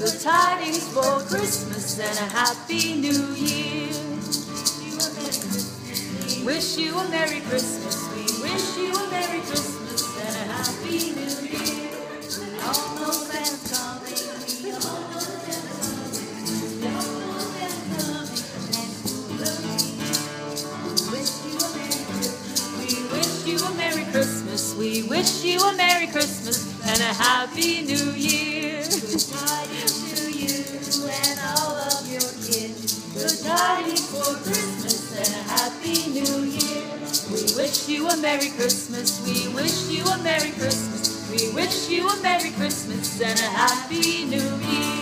Good tidings for Christmas and a happy new year. Wish you a Merry Christmas. We wish you a Merry Christmas and a happy new year. We all know Santa's coming. We all know Santa's coming. We all know Santa's coming. We wish you a Merry Christmas. We wish you a Merry Christmas and a happy new year. Good tidings to you and all of your kids. Good tidings for Christmas and a happy new year. We wish you a Merry Christmas. We wish you a Merry Christmas. We wish you a Merry Christmas and a happy new year.